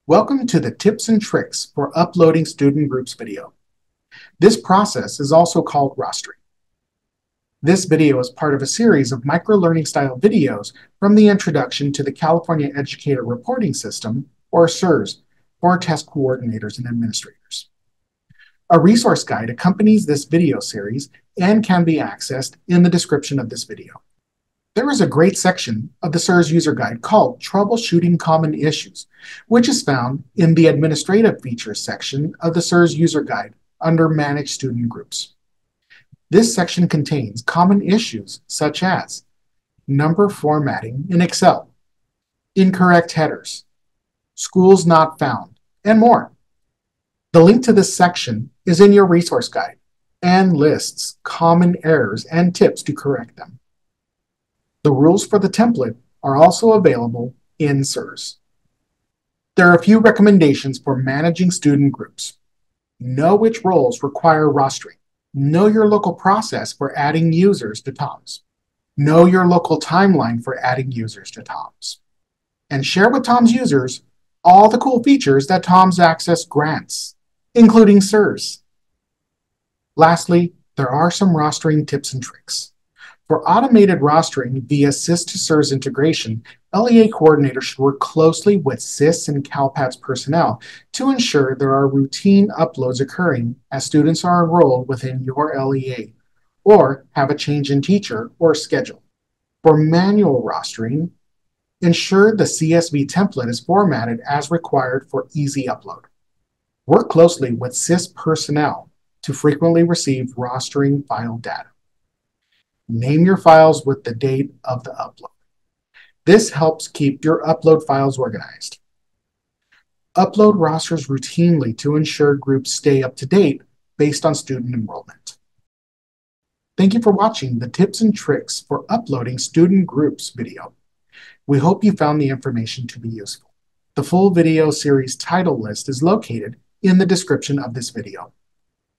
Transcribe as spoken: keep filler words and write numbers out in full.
Welcome to the Tips and Tricks for Uploading Student Groups video. This process is also called rostering. This video is part of a series of microlearning style videos from the Introduction to the California Educator Reporting System, or CERS, for test coordinators and administrators. A resource guide accompanies this video series and can be accessed in the description of this video. There is a great section of the CERS user guide called Troubleshooting Common Issues, which is found in the Administrative Features section of the CERS user guide under Manage Student Groups. This section contains common issues such as number formatting in Excel, incorrect headers, schools not found, and more. The link to this section is in your resource guide and lists common errors and tips to correct them. The rules for the template are also available in CERS. There are a few recommendations for managing student groups. Know which roles require rostering. Know your local process for adding users to TOMS. Know your local timeline for adding users to TOMS. And share with TOMS users all the cool features that TOMS Access grants, including CERS. Lastly, there are some rostering tips and tricks. For automated rostering via C I S to CERS integration, L E A coordinators should work closely with C I S and CalPADS personnel to ensure there are routine uploads occurring as students are enrolled within your L E A or have a change in teacher or schedule. For manual rostering, ensure the C S V template is formatted as required for easy upload. Work closely with C I S personnel to frequently receive rostering file data. Name your files with the date of the upload. This helps keep your upload files organized. Upload rosters routinely to ensure groups stay up to date based on student enrollment. Thank you for watching the Tips and Tricks for Uploading Student Groups video. We hope you found the information to be useful. The full video series title list is located in the description of this video.